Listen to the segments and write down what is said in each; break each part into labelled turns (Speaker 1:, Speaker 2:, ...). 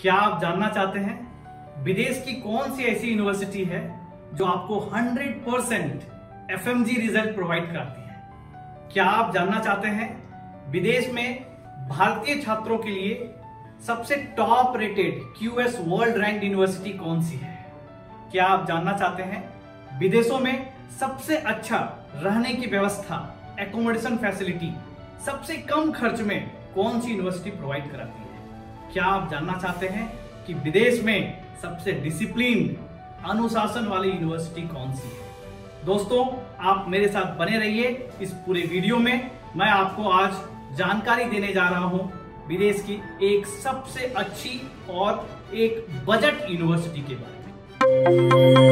Speaker 1: क्या आप जानना चाहते हैं विदेश की कौन सी ऐसी यूनिवर्सिटी है जो आपको 100% एफएमजी रिजल्ट प्रोवाइड कराती है? क्या आप जानना चाहते हैं विदेश में भारतीय छात्रों के लिए सबसे top rated QS world rank university कौन सी है? क्या आप जानना चाहते हैं विदेशों में सबसे अच्छा रहने की व्यवस्था, एकोमोडेशन फैसिलिटी सबसे कम खर्च में कौन सी यूनिवर्सिटी प्रोवाइड कराती है? क्या आप जानना चाहते हैं कि विदेश में सबसे डिसिप्लिन, अनुशासन वाली यूनिवर्सिटी कौन सी है? दोस्तों, आप मेरे साथ बने रहिए इस पूरे वीडियो में। मैं आपको आज जानकारी देने जा रहा हूं विदेश की एक सबसे अच्छी और एक बजट यूनिवर्सिटी के बारे में।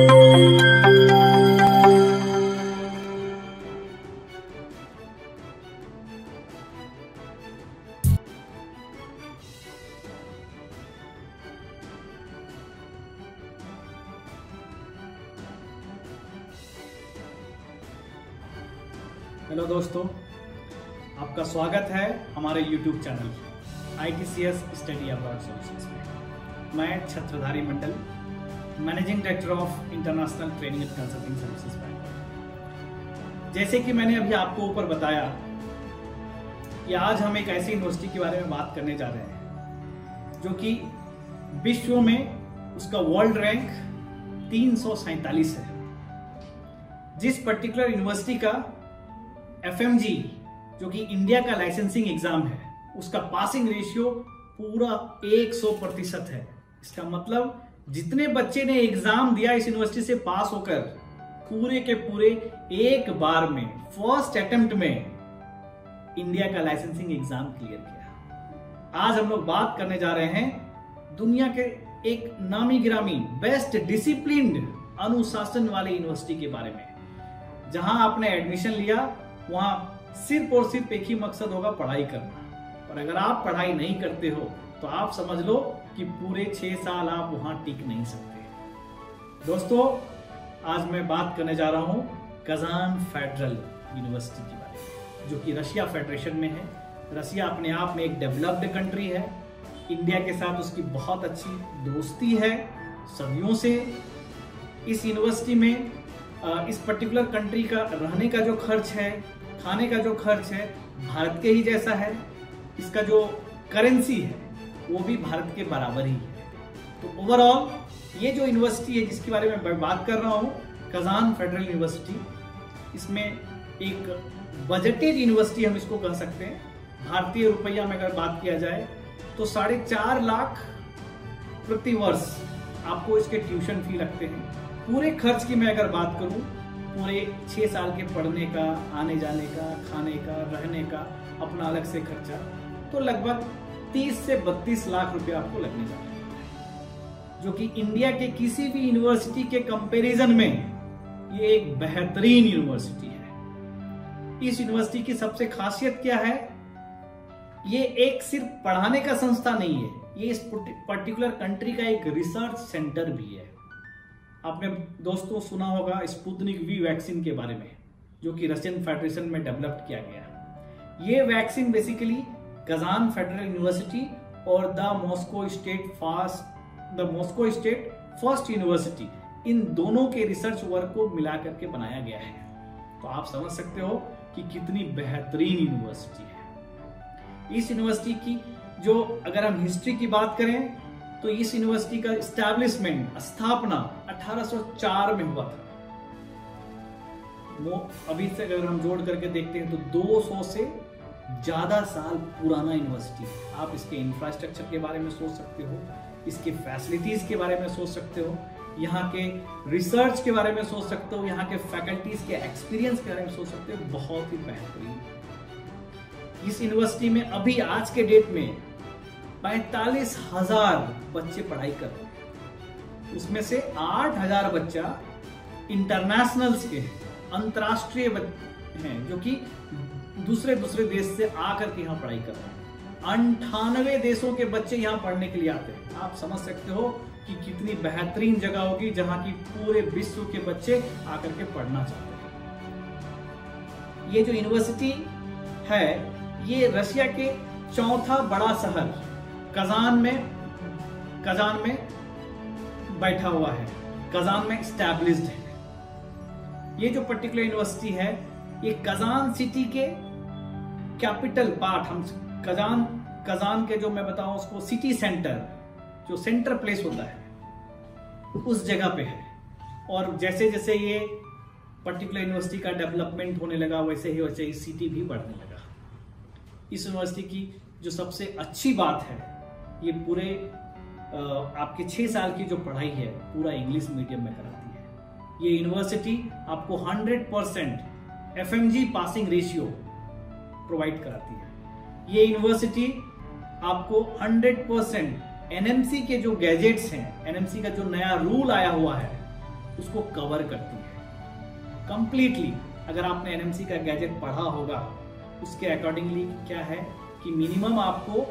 Speaker 1: हेलो दोस्तों, आपका स्वागत है हमारे YouTube channel ITCS study abroad solutions में। मैं Chhatradhari Mandal, managing director of international training and consulting services bank. जैसे कि मैंने अभी आपको ऊपर बताया कि आज हम एक ऐसी यूनिवर्सिटी के बारे में बात करने जा रहे हैं जो कि विश्व में उसका वर्ल्ड रैंक 347 है। जिस पर्टिकुलर यूनिवर्सिटी का एफएमजी जो कि इंडिया का लाइसेंसिंग एग्जाम है, उसका पासिंग रेशियो पूरा 100% है। इसका मतलब जितने बच्चे ने एग्जाम दिया इस यूनिवर्सिटी से पास होकर, पूरे के पूरे एक बार में फर्स्ट अटेम्प्ट में इंडिया का लाइसेंसिंग एग्जाम क्लियर किया। आज हम लोग बात करने जा रहे हैं दुनिया के एक नामी गिरामी, बेस्ट डिसिप्लिन्ड, अनुशासन वाले यूनिवर्सिटी के बारे में। जहां आपने एडमिशन लिया वहां सिर्फ और सिर्फ एक ही मकसद होगा, पढ़ाई करना। और अगर आप पढ़ाई नहीं करते हो तो आप समझ लो कि पूरे 6 साल आप वहां टिक नहीं सकते। दोस्तों, आज मैं बात करने जा रहा हूं कजान फेडरल यूनिवर्सिटी के बारे में, जो कि रशिया फेडरेशन में है। रशिया अपने आप में एक डेवलप्ड कंट्री है। इंडिया के साथ उसकी बहुत अच्छी दोस्ती है सदियों से। इस यूनिवर्सिटी में इस पर्टिकुलर कंट्री का रहने का जो खर्च है, खाने का जो खर्च है, भारत के ही जैसा है। इसका जो करेंसी है वो भी भारत के बराबर ही है। तो ओवरऑल ये जो यूनिवर्सिटी है जिसके बारे में मैं बात कर रहा हूँ, कजान फेडरल यूनिवर्सिटी, इसमें एक बजटेड यूनिवर्सिटी हम इसको कह सकते हैं। भारतीय रुपया में अगर बात किया जाए तो 4.5 लाख प्रति वर्ष आपको इसके ट्यूशन फी लगते हैं। पूरे खर्च की मैं अगर बात करूं, पूरे 6 साल के पढ़ने का, आने जाने का, खाने का, रहने का अपना अलग से खर्चा, तो लगभग 30 से 32 लाख रुपए आपको लगने जा रहे हैं, जो कि इंडिया के किसी भी यूनिवर्सिटी के कंपैरिजन में ये एक बेहतरीन यूनिवर्सिटी है। इस यूनिवर्सिटी की सबसे खासियत क्या है? ये एक सिर्फ पढ़ाने का संस्था नहीं है, ये इस पर्टिकुलर कंट्री का एक रिसर्च सेंटर भी है। आपने दोस्तों सुना होगा स्पुतनिक वी वैक्सीन के बारे में, जो कि रशियन फेडरेशन में डेवलप किया गया। ये vaccine basically Kazan federal university और the Moscow state first university, इन दोनों के रिसर्च वर्क को मिला करके बनाया गया है। तो आप समझ सकते हो कि कितनी बेहतरीन यूनिवर्सिटी है। इस यूनिवर्सिटी की जो अगर हम हिस्ट्री की बात करें तो इस यूनिवर्सिटी का स्टैब्लिशमेंट, स्थापना 1804 में हुआ था। वो अभी से अगर हम जोड़ करके देखते हैं तो 200 से ज्यादा साल पुराना यूनिवर्सिटी है। आप इसके इंफ्रास्ट्रक्चर के बारे में सोच सकते हो, इसके फैसिलिटीज के बारे में सोच सकते हो, यहाँ के रिसर्च के बारे में सोच सकते हो, यहाँ के फैकल्टीज के एक्सपीरियंस के बारे में सोच सकते हो। बहुत ही बेहतरीन। इस यूनिवर्सिटी में अभी आज के डेट में 45,000 बच्चे पढ़ाई कर रहे हैं। उसमें से 8,000 बच्चा इंटरनेशनल्स के अंतरराष्ट्रीय हैं, जो कि दूसरे देश से आकर के यहाँ पढ़ाई कर रहे हैं। 98 देशों के बच्चे यहाँ पढ़ने के लिए आते हैं। आप समझ सकते हो कि कितनी बेहतरीन जगह होगी जहाँ की पूरे विश्व के बच्चे आकर के पढ़ना चाहते हैं। ये जो यूनिवर्सिटी है ये रशिया के चौथा बड़ा शहर कजान में कजान में बैठा हुआ है, कजान में स्टैब्लिश्ड है। ये जो पर्टिकुलर यूनिवर्सिटी है ये कजान सिटी के कैपिटल पार्ट, हम कजान के जो मैं बताऊं उसको सिटी सेंटर, जो सेंटर प्लेस होता है उस जगह पे है। और जैसे जैसे ये पर्टिकुलर यूनिवर्सिटी का डेवलपमेंट होने लगा वैसे ही सिटी भी बढ़ने लगा। इस यूनिवर्सिटी की जो सबसे अच्छी बात है, ये पूरे आपके 6 साल की जो पढ़ाई है पूरा इंग्लिश मीडियम में कराती है। ये यूनिवर्सिटी आपको 100% FMG पासिंग रेशियो प्रोवाइड कराती है। ये यूनिवर्सिटी आपको 100% NMC के जो गैजेट्स हैं, NMC का जो नया रूल आया हुआ है उसको कवर करती है कंप्लीटली। अगर आपने NMC का गैजेट पढ़ा होगा उसके अकॉर्डिंगली क्या है कि मिनिमम आपको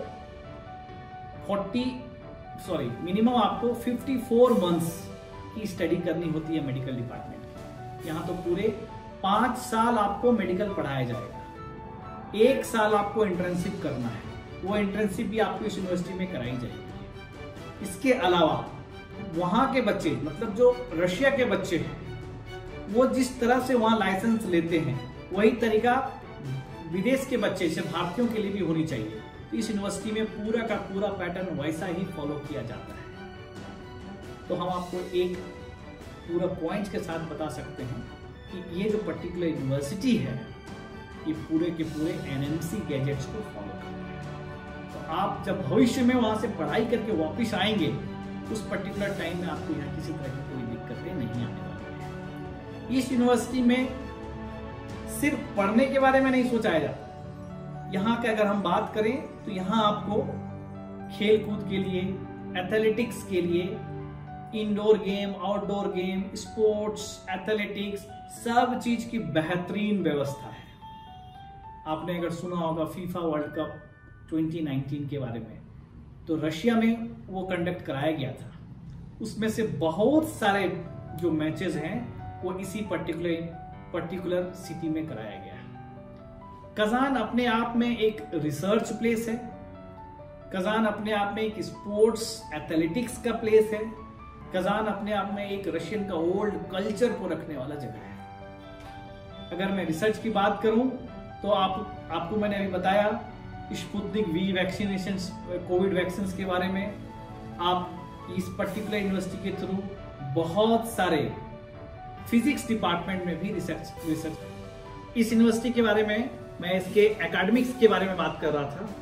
Speaker 1: 54 मंथ्स की स्टडी करनी होती है मेडिकल डिपार्टमेंट की। यहाँ तो पूरे 5 साल आपको मेडिकल पढ़ाया जाएगा, 1 साल आपको इंटर्नशिप करना है, वो इंटर्नशिप भी आपको इस यूनिवर्सिटी में कराई जाएगी। इसके अलावा वहाँ के बच्चे, मतलब जो रशिया के बच्चे हैं, वो जिस तरह से वहाँ लाइसेंस लेते हैं वही तरीका विदेश के बच्चे से भारतीयों के लिए भी होनी चाहिए। तो इस यूनिवर्सिटी में पूरा का पूरा पैटर्न वैसा ही फॉलो किया जाता है। तो हम आपको एक पूरा पॉइंट्स के साथ बता सकते हैं कि ये जो पर्टिकुलर यूनिवर्सिटी है ये पूरे के पूरे NMC गैजेट्स को फॉलो करती है। तो आप जब भविष्य में वहां से पढ़ाई करके वापस आएंगे उस पर्टिकुलर टाइम में आपको यहाँ किसी तरह की कोई दिक्कतें नहीं आने वाली है। इस यूनिवर्सिटी में सिर्फ पढ़ने के बारे में नहीं सोचा जाता। यहाँ के अगर हम बात करें तो यहाँ आपको खेल कूद के लिए, एथलेटिक्स के लिए, indoor game, outdoor game, sports, athletics, सब चीज की बेहतरीन व्यवस्था है। आपने अगर सुना होगा फीफा वर्ल्ड कप 2019 के बारे में, तो रशिया में वो कंडक्ट कराया गया था। उसमें से बहुत सारे जो मैचेस हैं वो इसी पर्टिकुलर सिटी में कराया गया है। कजान अपने आप में एक रिसर्च प्लेस है, कजान अपने आप में एक स्पोर्ट्स एथलेटिक्स का प्लेस है, कजान अपने आप में एक रशियन का ओल्ड कल्चर को रखने वाला जगह है। अगर मैं रिसर्च की बात करूं तो आपको मैंने अभी बताया Sputnik V vaccination, covid vaccine के बारे में। आप इस पर्टिकुलर यूनिवर्सिटी के थ्रू बहुत सारे फिजिक्स डिपार्टमेंट में भी रिसर्च। इस यूनिवर्सिटी के बारे में मैं इसके एकेडमिक्स के बारे में बात कर रहा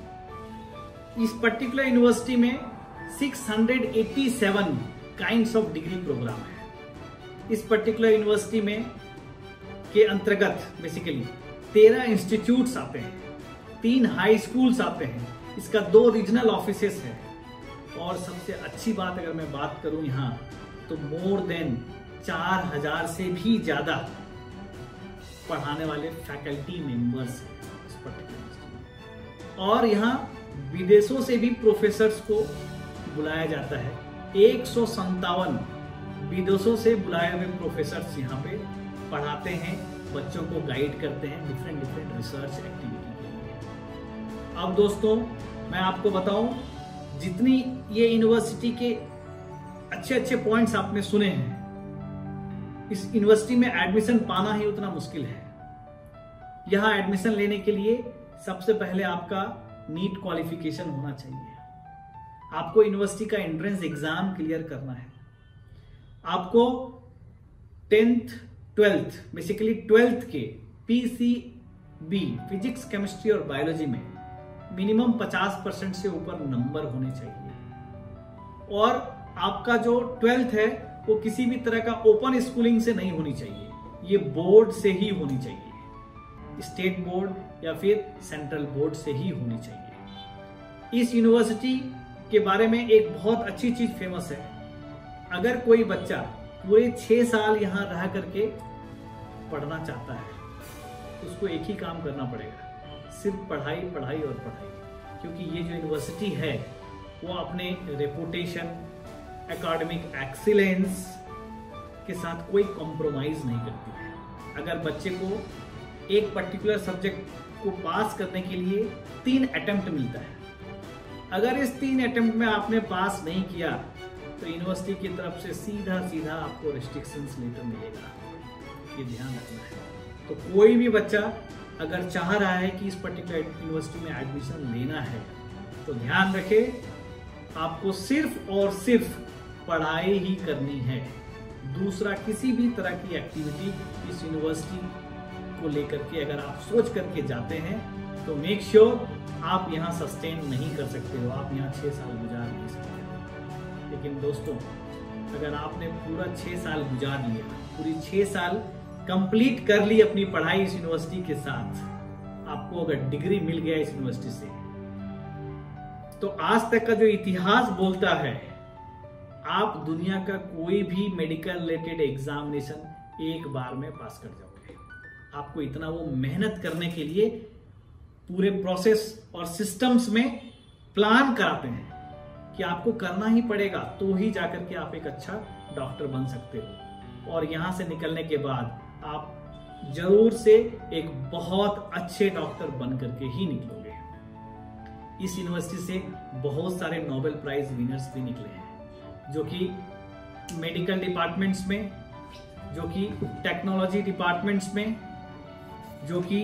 Speaker 1: था। इस पर्टिकुलर यूनिवर्सिटी में 687 काइंड्स ऑफ डिग्री प्रोग्राम है। इस पर्टिकुलर यूनिवर्सिटी में के अंतर्गत बेसिकली 13 इंस्टीट्यूट्स आते हैं, 3 हाई स्कूल्स आते हैं, इसका 2 रीजनल ऑफिसेस है। और सबसे अच्छी बात अगर मैं बात करूं यहाँ तो मोर देन 4000 से भी ज्यादा पढ़ाने वाले फैकल्टी मेंबर्स हैं इस पर्टिकुलर यूनिवर्सिटी में। और यहाँ विदेशों से भी प्रोफेसर्स को बुलाया जाता है। 157 विदेशों से बुलाए हुए प्रोफेसर्स यहाँ पे पढ़ाते हैं, बच्चों को गाइड करते हैं डिफरेंट रिसर्च एक्टिविटी के लिए। अब दोस्तों मैं आपको बताऊं, जितनी ये यूनिवर्सिटी के अच्छे पॉइंट्स आपने सुने हैं, इस यूनिवर्सिटी में एडमिशन पाना ही उतना मुश्किल है। यहाँ एडमिशन लेने के लिए सबसे पहले आपका नीट क्वालिफिकेशन होना चाहिए। आपको यूनिवर्सिटी का एंट्रेंस एग्जाम क्लियर करना है। आपको 10th 12th बेसिकली 12th के PCB फिजिक्स, केमिस्ट्री और बायोलॉजी में मिनिमम 50% से ऊपर नंबर होने चाहिए। और आपका जो 12th है वो किसी भी तरह का ओपन स्कूलिंग से नहीं होनी चाहिए, ये बोर्ड से ही होनी चाहिए, स्टेट बोर्ड या फिर सेंट्रल बोर्ड से ही होनी चाहिए। इस यूनिवर्सिटी के बारे में एक बहुत अच्छी चीज फेमस है। अगर कोई बच्चा पूरे 6 साल यहाँ रह करके पढ़ना चाहता है तो उसको एक ही काम करना पड़ेगा, सिर्फ पढ़ाई पढ़ाई और पढ़ाई। क्योंकि ये जो यूनिवर्सिटी है वो अपने रेपुटेशन, एकेडमिक एक्सीलेंस के साथ कोई कॉम्प्रोमाइज नहीं करती है। अगर बच्चे को एक पर्टिकुलर सब्जेक्ट को पास करने के लिए 3 अटेम्प्ट मिलता है, अगर इस 3 अटेम्प्ट में आपने पास नहीं किया तो यूनिवर्सिटी की तरफ से सीधा सीधा आपको रेस्ट्रिक्शंस लेटर मिलेगा, ये ध्यान रखना है। तो कोई भी बच्चा अगर चाह रहा है कि इस पर्टिकुलर यूनिवर्सिटी में एडमिशन लेना है तो ध्यान रखे, आपको सिर्फ और सिर्फ पढ़ाई ही करनी है। दूसरा किसी भी तरह की एक्टिविटी इस यूनिवर्सिटी को लेकर के अगर आप सोच करके जाते हैं तो मेक श्योर आप यहाँ सस्टेन नहीं कर सकते हो, आप यहाँ 6 साल गुजार नहीं सकते। लेकिन दोस्तों, अगर आपने पूरा 6 साल गुजार लिया, पूरी 6 साल कंप्लीट कर ली अपनी पढ़ाई इस यूनिवर्सिटी के साथ, आपको अगर डिग्री मिल गया इस यूनिवर्सिटी से, तो आज तक का जो इतिहास बोलता है, आप दुनिया का कोई भी मेडिकल रिलेटेड एग्जामिनेशन एक बार में पास कर जाओगे। आपको इतना वो मेहनत करने के लिए पूरे प्रोसेस और सिस्टम्स में प्लान कराते हैं कि आपको करना ही पड़ेगा, तो ही जाकर के आप एक अच्छा डॉक्टर बन सकते हो। और यहां से निकलने के बाद आप जरूर से एक बहुत अच्छे डॉक्टर बन करके ही निकलोगे। इस यूनिवर्सिटी से बहुत सारे नोबेल प्राइज विनर्स भी निकले हैं, जो कि मेडिकल डिपार्टमेंट्स में, जो कि टेक्नोलॉजी डिपार्टमेंट्स में, जो कि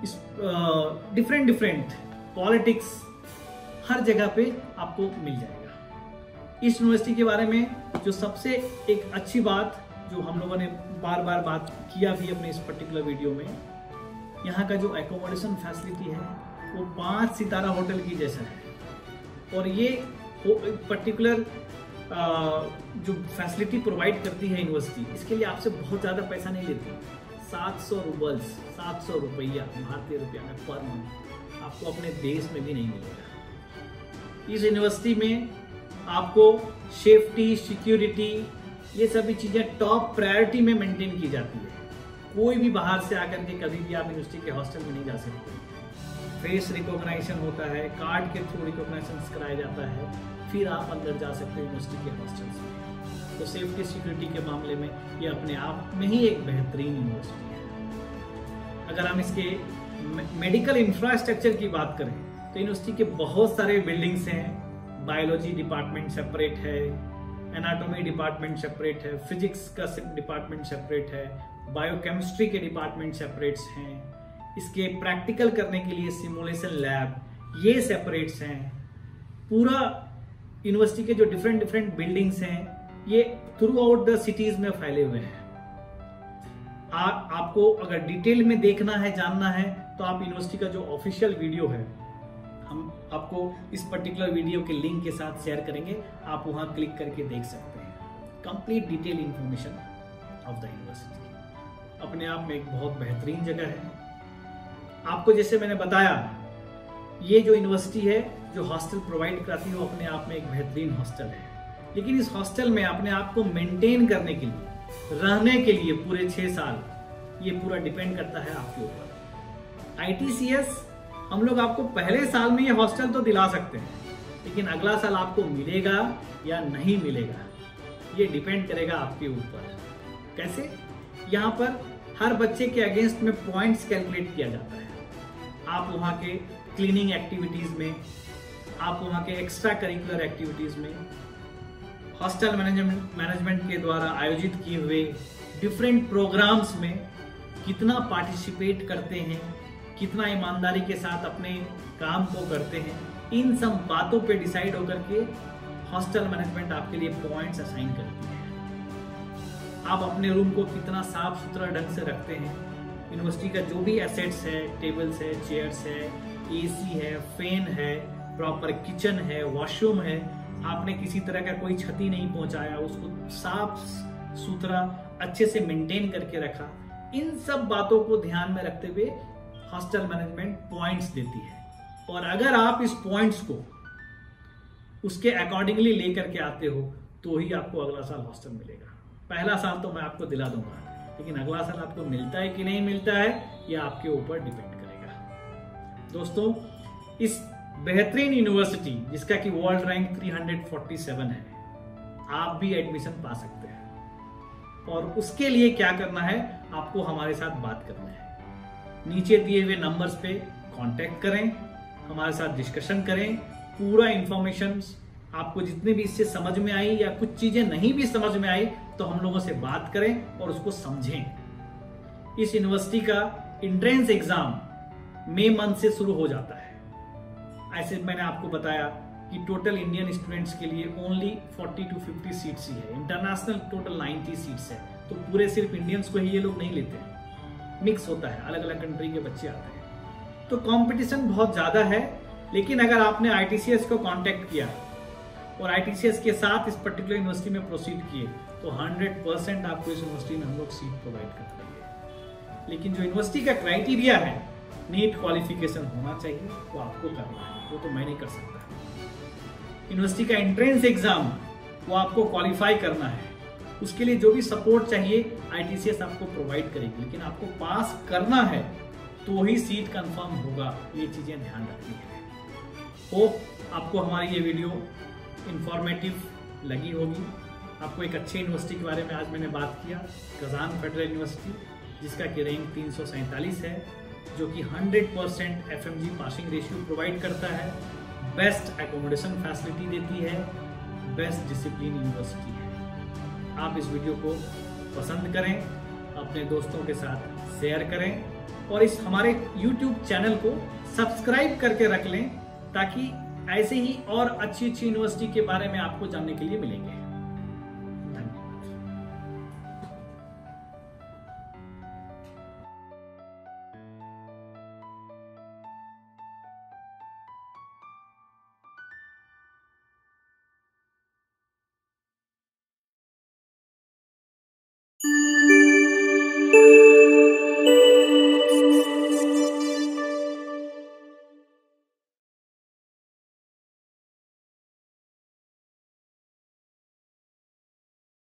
Speaker 1: डिफरेंट पॉलिटिक्स, हर जगह पे आपको मिल जाएगा। इस यूनिवर्सिटी के बारे में जो सबसे एक अच्छी बात जो हम लोगों ने बार बार बात किया भी अपने इस पर्टिकुलर वीडियो में, यहाँ का जो एकोमोडेशन फैसिलिटी है वो 5 सितारा होटल की जैसा है। और ये पर्टिकुलर जो फैसिलिटी प्रोवाइड करती है यूनिवर्सिटी, इसके लिए आपसे बहुत ज़्यादा पैसा नहीं लेती। 700 रूबल्स, 700 रुपया भारतीय रुपया में पर मंथ आपको अपने देश में भी नहीं मिलेगा। इस यूनिवर्सिटी में आपको सेफ्टी, सिक्योरिटी, ये सभी चीज़ें टॉप प्रायोरिटी में मेंटेन की जाती है। कोई भी बाहर से आकर के कभी भी आप यूनिवर्सिटी के हॉस्टल में नहीं जा सकते। फेस रिकॉग्निशन होता है, कार्ड के थ्रू रिकॉग्निशन कराया जाता है, फिर आप अंदर जा सकते हो यूनिवर्सिटी के हॉस्टल्स में। तो सेफ्टी सिक्योरिटी के मामले में ये अपने आप में ही एक बेहतरीन यूनिवर्सिटी है। अगर हम इसके मेडिकल इंफ्रास्ट्रक्चर की बात करें तो यूनिवर्सिटी के बहुत सारे बिल्डिंग्स हैं। बायोलॉजी डिपार्टमेंट सेपरेट है, एनाटॉमी डिपार्टमेंट सेपरेट है, फिजिक्स का डिपार्टमेंट सेपरेट है, बायोकेमिस्ट्री के डिपार्टमेंट सेपरेट्स हैं, इसके प्रैक्टिकल करने के लिए सिमुलेशन लैब ये सेपरेट्स हैं। पूरा यूनिवर्सिटी के जो डिफरेंट बिल्डिंग्स हैं ये थ्रू आउट द सिटीज में फैले हुए हैं। आपको अगर डिटेल में देखना है, जानना है, तो आप यूनिवर्सिटी का जो ऑफिशियल वीडियो है, हम आपको इस पर्टिकुलर वीडियो के लिंक के साथ शेयर करेंगे, आप वहां क्लिक करके देख सकते हैं complete detail information of the university. अपने आप में एक बहुत बेहतरीन जगह है। आपको जैसे मैंने बताया, ये जो यूनिवर्सिटी है जो हॉस्टल प्रोवाइड कराती है वो अपने आप में एक बेहतरीन हॉस्टल है। लेकिन इस हॉस्टल में अपने आप को मेंटेन करने के लिए, रहने के लिए पूरे 6 साल, ये पूरा डिपेंड करता है आपके ऊपर। ITCS हम लोग आपको पहले साल में ये हॉस्टल तो दिला सकते हैं, लेकिन अगला साल आपको मिलेगा या नहीं मिलेगा ये डिपेंड करेगा आपके ऊपर। कैसे? यहाँ पर हर बच्चे के अगेंस्ट में पॉइंट्स कैलकुलेट किया जाता है। आप वहाँ के क्लीनिंग एक्टिविटीज में, आप वहाँ के एक्स्ट्रा करिकुलर एक्टिविटीज में, हॉस्टल मैनेजमेंट के द्वारा आयोजित किए हुए डिफरेंट प्रोग्राम्स में कितना पार्टिसिपेट करते हैं, कितना ईमानदारी के साथ अपने काम को करते हैं, इन सब बातों पे डिसाइड होकर के हॉस्टल मैनेजमेंट आपके लिए पॉइंट्स असाइन करती है। आप अपने रूम को कितना साफ सुथरा ढंग से रखते हैं, यूनिवर्सिटी का जो भी एसेट्स है, टेबल्स है, चेयर्स है, AC है, फैन है, प्रॉपर किचन है, वॉशरूम है, आपने किसी तरह का कोई क्षति नहीं पहुंचाया, उसको साफ सुथरा अच्छे से मेंटेन करके रखा, इन सब बातों को ध्यान में रखते हुए हॉस्टल मैनेजमेंट पॉइंट्स देती है। और अगर आप इस पॉइंट्स को उसके अकॉर्डिंगली लेकर के आते हो तो ही आपको अगला साल हॉस्टल मिलेगा। पहला साल तो मैं आपको दिला दूंगा, लेकिन अगला साल आपको मिलता है कि नहीं मिलता है यह आपके ऊपर डिपेंड करेगा। दोस्तों, इस बेहतरीन यूनिवर्सिटी जिसका कि वर्ल्ड रैंक 347 है, आप भी एडमिशन पा सकते हैं। और उसके लिए क्या करना है, आपको हमारे साथ बात करना है। नीचे दिए हुए नंबर्स पे कांटेक्ट करें, हमारे साथ डिस्कशन करें पूरा इंफॉर्मेशन आपको जितने भी इससे समझ में आई या कुछ चीजें नहीं भी समझ में आई तो हम लोगों से बात करें और उसको समझें। इस यूनिवर्सिटी का एंट्रेंस एग्जाम मई मंथ से शुरू हो जाता है। ऐसे मैंने आपको बताया कि टोटल इंडियन स्टूडेंट्स के लिए ओनली 40 to 50 सीट्स ही है, इंटरनेशनल टोटल 90 सीट्स है। तो पूरे सिर्फ इंडियंस को ही ये लोग नहीं लेते हैं, मिक्स होता है, अलग अलग कंट्री के बच्चे आते हैं। तो कंपटीशन बहुत ज्यादा है, लेकिन अगर आपने ITCS को कांटेक्ट किया और ITCS के साथ इस पर्टिकुलर यूनिवर्सिटी में प्रोसीड किए तो 100% आपको इस यूनिवर्सिटी में हम लोग सीट प्रोवाइड कर देंगे। लेकिन जो यूनिवर्सिटी का क्राइटेरिया है, नीट क्वालिफिकेशन होना चाहिए, वो आपको करना है, वो तो मैं नहीं कर सकता। यूनिवर्सिटी का एंट्रेंस एग्जाम वो आपको क्वालिफाई करना है, उसके लिए जो भी सपोर्ट चाहिए ITCS आपको प्रोवाइड करेगी, लेकिन आपको पास करना है तो ही सीट कंफर्म होगा। ये चीजें ध्यान रखनी है। होप आपको हमारी ये वीडियो इंफॉर्मेटिव लगी होगी। आपको एक अच्छे यूनिवर्सिटी के बारे में आज मैंने बात किया, कजान फेडरल यूनिवर्सिटी, जिसका कि रैंक 347 है, जो कि 100% FMG पासिंग रेशियो प्रोवाइड करता है, बेस्ट एकोमोडेशन फैसिलिटी देती है, बेस्ट डिसिप्लिन यूनिवर्सिटी है। आप इस वीडियो को पसंद करें, अपने दोस्तों के साथ शेयर करें और इस हमारे YouTube चैनल को सब्सक्राइब करके रख लें, ताकि ऐसे ही और अच्छी अच्छी यूनिवर्सिटी के बारे में आपको जानने के लिए मिलेंगे।